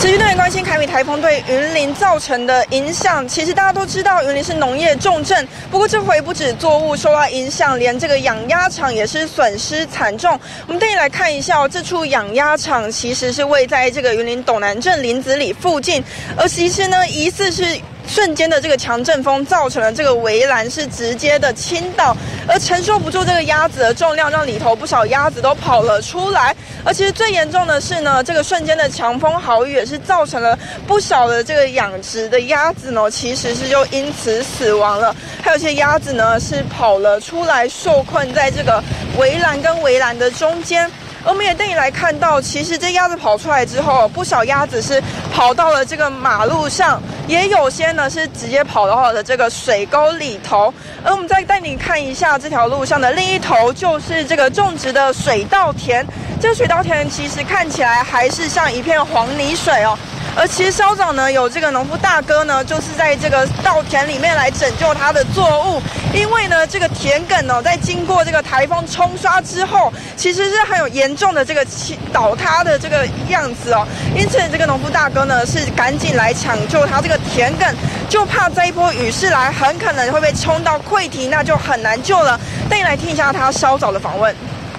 持续对关心凯米台风对云林造成的影响，其实大家都知道云林是农业重镇，不过这回不止作物受到影响，连这个养鸭场也是损失惨重。我们带你来看一下这处养鸭场其实是位在这个云林斗南镇林子里附近，而其实呢疑似是瞬间的这个强阵风造成了这个围栏是直接的倾倒，而承受不住这个鸭子的重量，让里头不少鸭子都跑了出来。而其实最严重的是呢，这个瞬间的强风豪雨也是造成了不少的这个养殖的鸭子呢，其实是就因此死亡了。还有些鸭子呢是跑了出来，受困在这个围栏跟围栏的中间。而我们也带你来看到，其实这鸭子跑出来之后，不少鸭子是跑到了这个马路上，也有些呢是直接跑到了这个水沟里头。而我们再带你看一下这条路上的另一头，就是这个种植的水稻田。这个水稻田其实看起来还是像一片黄泥水哦。而其实稍早呢，有这个农夫大哥呢，就是在这个稻田里面来拯救他的作物，因为呢，这个田埂哦，在经过这个台风冲刷之后，其实是很有严重的这个倒塌的这个样子哦。因此，这个农夫大哥呢，是赶紧来抢救他这个田埂，就怕这一波雨势来，很可能会被冲到溃堤，那就很难救了。带你来听一下他稍早的访问。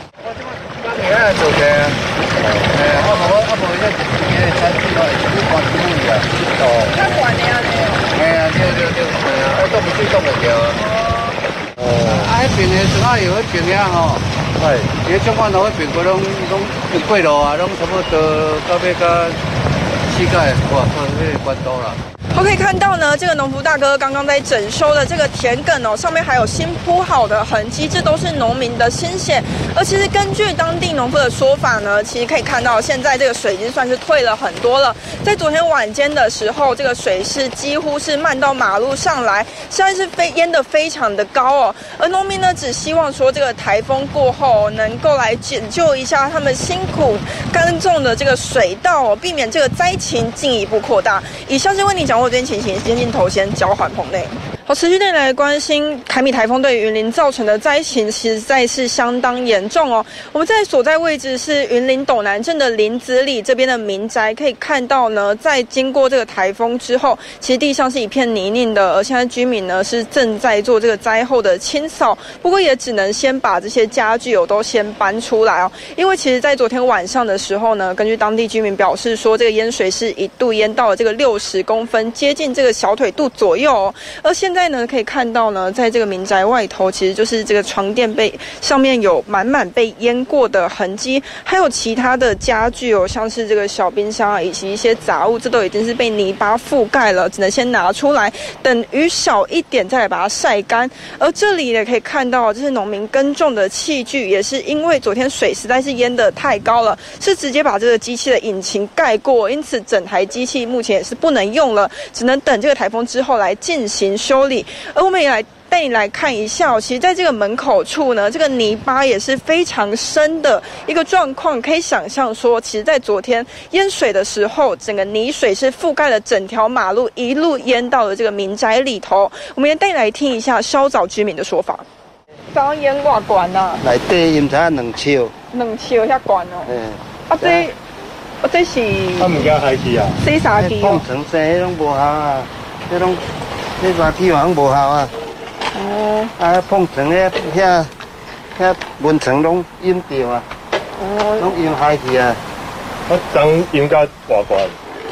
迄边的船仔有迄边遐吼，伊种款路迄边个拢过路啊，拢差不多到尾到膝盖，哇，靠，迄个关刀啦。 我可以看到呢，这个农夫大哥刚刚在整修的这个田埂哦，上面还有新铺好的痕迹，这都是农民的心血。而其实根据当地农夫的说法呢，其实可以看到现在这个水已经算是退了很多了。在昨天晚间的时候，这个水是几乎是漫到马路上来，现在是淹得非常的高哦。而农民呢，只希望说这个台风过后能够来拯救一下他们辛苦耕种的这个水稻哦，避免这个灾情进一步扩大。以上是为你掌握这件情形，先镜头先交还棚内。好，持续带来关心凯米台风对云林造成的灾情，实在是相当严重哦。我们在所在位置是云林斗南镇的林子里这边的民宅，可以看到呢，在经过这个台风之后，其实地上是一片泥泞的，而现在居民呢是正在做这个灾后的清扫，不过也只能先把这些家具都先搬出来哦，因为其实在昨天晚上的时候呢，根据当地居民表示说，这个淹水是一度淹到了这个60公分，接近这个小腿肚左右哦，而现在呢，可以看到呢，在这个民宅外头，其实就是这个床垫上面有满满被淹过的痕迹，还有其他的家具哦，像是这个小冰箱啊，以及一些杂物，这都已经是被泥巴覆盖了，只能先拿出来，等雨小一点再来把它晒干。而这里也可以看到，这是农民耕种的器具，也是因为昨天水实在是淹得太高了，是直接把这个机器的引擎盖过，因此整台机器目前也是不能用了，只能等这个台风之后来进行修理。而我们也来带你来看一下，其实在这个门口处呢，这个泥巴也是非常深的一个状况，可以想象说，其实在昨天淹水的时候，整个泥水是覆盖了整条马路，一路淹到了这个民宅里头。我们也带你来听一下稍早居民的说法。刚淹多高啊？ 内底淹才2尺。 2尺遐高哦。这是。 物件开始啊？ 洗衫机哦。 碰床生迄拢无效啊，迄沙机嘛无效啊。 哦。 碰床遐蚊床拢淹掉啊。哦。拢淹海去啊。 当淹到偌高？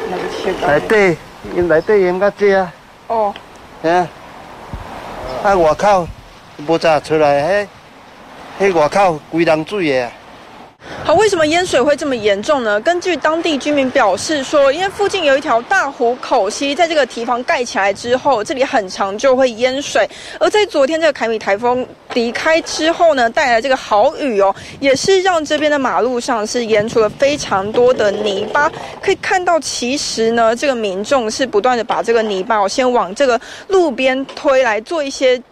内底淹到这啊。 哦。 吓。外口无早出来，迄外口规人水的。 好，为什么淹水会这么严重呢？根据当地居民表示说，因为附近有一条大湖口溪，在这个堤防盖起来之后，这里很常就会淹水。而在昨天这个凯米台风离开之后呢，带来这个豪雨哦，也是让这边的马路上是淹出了非常多的泥巴。可以看到，其实呢，这个民众是不断的把这个泥巴先往这个路边推来做一些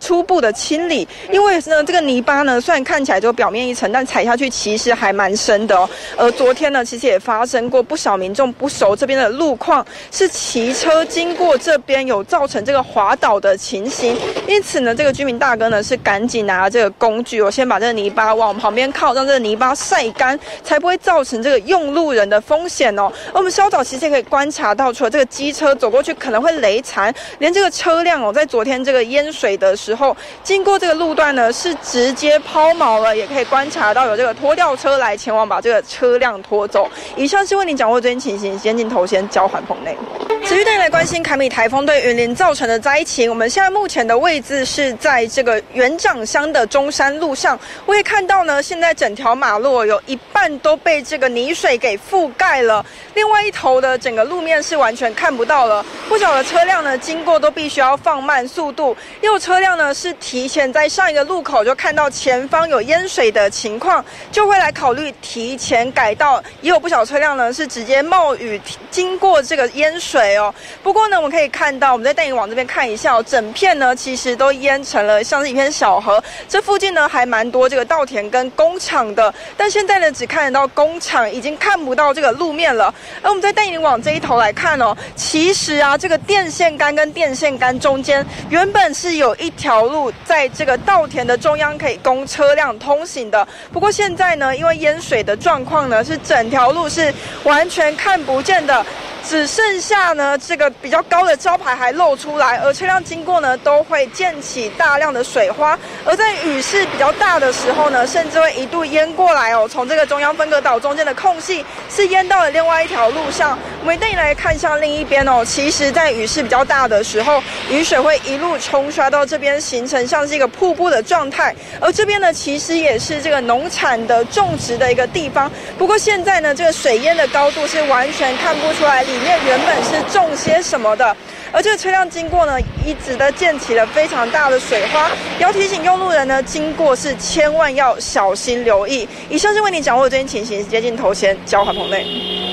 初步的清理，因为呢这个泥巴呢虽然看起来就表面一层，但踩下去其实还蛮深的哦。而昨天呢其实也发生过不少民众不熟这边的路况，是骑车经过这边有造成这个滑倒的情形，因此呢这个居民大哥呢是赶紧拿这个工具，我先把这个泥巴往旁边靠，让这个泥巴晒干，才不会造成这个用路人的风险哦。而我们稍早其实也可以观察到，除了这个机车走过去可能会雷残，连这个车辆哦，在昨天这个淹水的时候，经过这个路段呢是直接抛锚了，也可以观察到有这个拖吊车来前往把这个车辆拖走。以上是为您掌握最新情形，先镜头先交还棚内。持续带你来关心凯米台风对云林造成的灾情。我们现在目前的位置是在这个元长乡的中山路上，我也看到呢，现在整条马路有一半都被这个泥水给覆盖了，另外一头的整个路面是完全看不到了。不少的车辆呢经过都必须要放慢速度，也有车辆呢是提前在上一个路口就看到前方有淹水的情况，就会来考虑提前改道，也有不少车辆呢是直接冒雨经过这个淹水哦。不过呢，我们可以看到，我们再带你往这边看一下哦，整片呢其实都淹成了像是一片小河。这附近呢还蛮多这个稻田跟工厂的，但现在呢只看得到工厂，已经看不到这个路面了。而我们再带你往这一头来看哦，其实啊这个电线杆跟电线杆中间原本是有一条路在这个稻田的中央可以供车辆通行的，不过现在呢因为淹水的状况呢，是整条路是完全看不见的。只剩下呢这个比较高的招牌还露出来，而车辆经过呢都会溅起大量的水花，而在雨势比较大的时候呢，甚至会一度淹过来哦。从这个中央分隔岛中间的空隙是淹到了另外一条路上。我们带你来看向另一边哦，其实在雨势比较大的时候，雨水会一路冲刷到这边，形成像是一个瀑布的状态。而这边呢其实也是这个农产的种植的一个地方，不过现在呢这个水淹的高度是完全看不出来里面原本是种些什么的，而这个车辆经过呢，一直的溅起了非常大的水花，要提醒用路人呢，经过是千万要小心留意。以上是为你掌握的最新情形，接近头前交还棚内。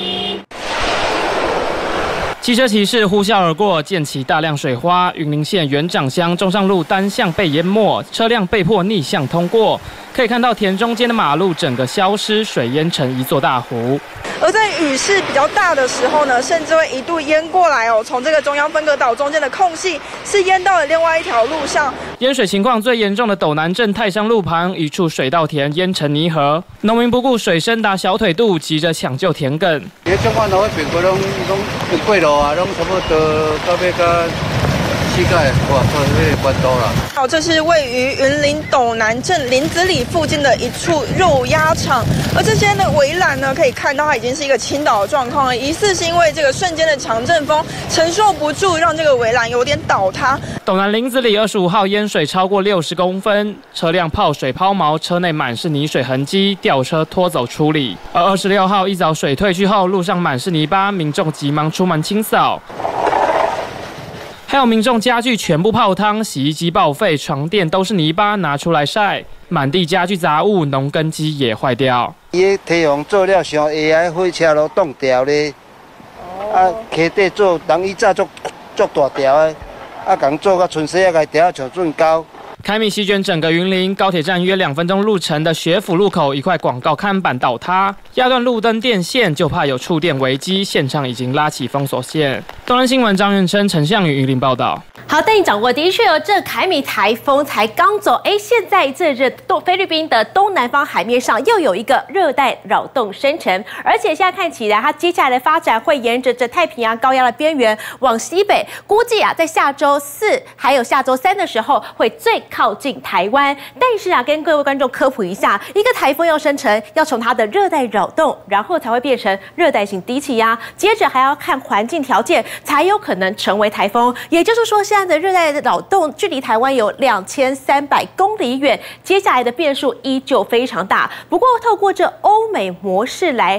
汽车骑士呼啸而过，溅起大量水花。云林县元长乡中上路单向被淹没，车辆被迫逆向通过。可以看到田中间的马路整个消失，水淹成一座大湖。 而在雨势比较大的时候呢，甚至会一度淹过来哦。从这个中央分隔岛中间的空隙是淹到了另外一条路上。 淹水情况最严重的斗南镇泰山路旁，一处水稻田淹成泥河，农民不顾水深达小腿肚，急着抢救田埂。 这种款路边过拢过路啊，拢差不多到尾到膝盖，哇，到那个关刀了。 好，这是位于云林斗南镇林子里附近的一处肉鸭场，而这些呢围栏呢，可以看到它已经是一个倾倒的状况了，疑似是因为这个瞬间的强阵风承受不住，让这个围栏有点倒塌。 斗南林子里25号淹水超过60公分，车辆泡水抛锚，车内满是泥水痕迹，吊车拖走处理。而26号一早水退去后，路上满是泥巴，民众急忙出门清扫。还有民众家具全部泡汤，洗衣机报废，床垫都是泥巴，拿出来晒，满地家具杂物，农耕机也坏掉。 伊堤防做了上 AI 火车路冻掉咧，溪底做人以早足大条的，共做甲春西个条像准高。 凯米席卷整个云林，高铁站约2分钟路程的学府路口，一块广告看板倒塌，压断路灯电线，就怕有触电危机。现场已经拉起封锁线。东南新闻张元琛、陈向宇云林报道。 好，带你掌握，的确哦，这凯米台风才刚走，现在这菲律宾的东南方海面上又有一个热带扰动生成，而且现在看起来它接下来的发展会沿着这太平洋高压的边缘往西北，估计在下周4还有下周3的时候会最靠近台湾。但是跟各位观众科普一下，一个台风要生成，要从它的热带扰动，然后才会变成热带性低气压，接着还要看环境条件，才有可能成为台风。也就是说，现在的热带扰动距离台湾有2300公里远，接下来的变数依旧非常大。不过，透过这欧美模式来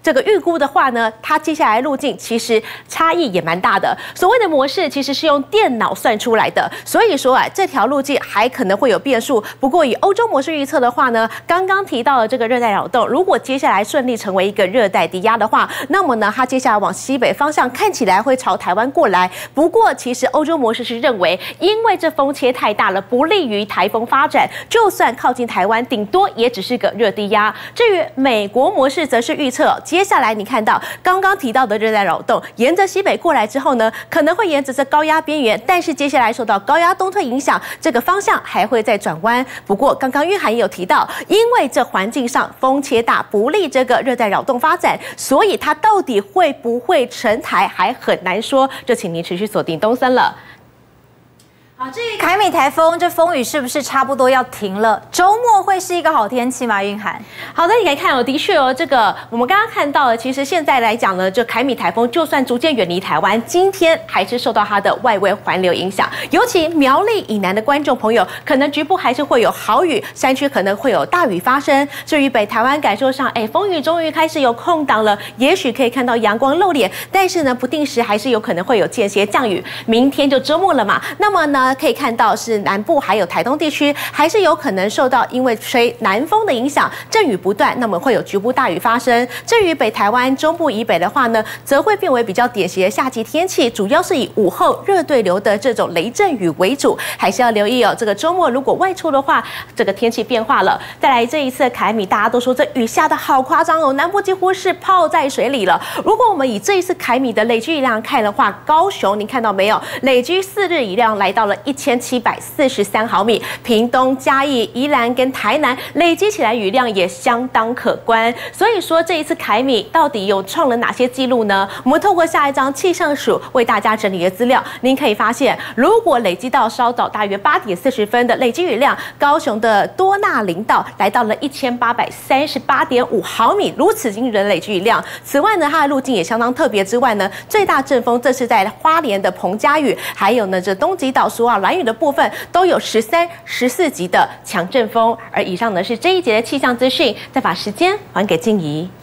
这个预估的话呢，它接下来路径其实差异也蛮大的。所谓的模式其实是用电脑算出来的，所以说这条路径还可能会有变数。不过以欧洲模式预测的话呢，刚刚提到的这个热带扰动，如果接下来顺利成为一个热带低压的话，那么呢，它接下来往西北方向看起来会朝台湾过来。不过其实欧洲模式是认为，因为这风切太大了，不利于台风发展，就算靠近台湾，顶多也只是个热低压。至于美国模式则是预测，接下来你看到刚刚提到的热带扰动沿着西北过来之后呢，可能会沿着这高压边缘，但是接下来受到高压东退影响，这个方向还会再转弯。不过刚刚韵涵也有提到，因为这环境上风切大，不利这个热带扰动发展，所以它到底会不会成台还很难说，就请您持续锁定东森了。 好，至于凯米台风，这风雨是不是差不多要停了？周末会是一个好天气吗？韵涵， 好的，你可以看哦，的确哦，这个我们刚刚看到了，其实现在来讲呢，这凯米台风就算逐渐远离台湾，今天还是受到它的外围环流影响，尤其苗栗以南的观众朋友，可能局部还是会有豪雨，山区可能会有大雨发生。至于北台湾感受上，风雨终于开始有空档了，也许可以看到阳光露脸，但是呢，不定时还是有可能会有间歇降雨。明天就周末了嘛，那么呢？可以看到是南部还有台东地区，还是有可能受到因为吹南风的影响，阵雨不断，那么会有局部大雨发生。至于北台湾中部以北的话呢，则会变为比较典型的夏季天气，主要是以午后热对流的这种雷阵雨为主，还是要留意哦。这个周末如果外出的话，这个天气变化了。再来这一次的凯米，大家都说这雨下的好夸张哦，南部几乎是泡在水里了。如果我们以这一次凯米的累积雨量看的话，高雄您看到没有？累积4日雨量来到了1743毫米，屏东、嘉义、宜兰跟台南累积起来雨量也相当可观。所以说这一次凯米到底有创了哪些记录呢？我们透过下一张气象署为大家整理的资料，您可以发现，如果累积到稍早大约8点40分的累积雨量，高雄的多纳林道来到了1838.5毫米，如此惊人的累积雨量。此外呢，它的路径也相当特别之外呢，最大阵风这是在花莲的彭佳屿，还有呢这东极岛苏澳兰屿的部分都有13、14级的强阵风。而以上呢是这一节的气象资讯，再把时间还给静怡。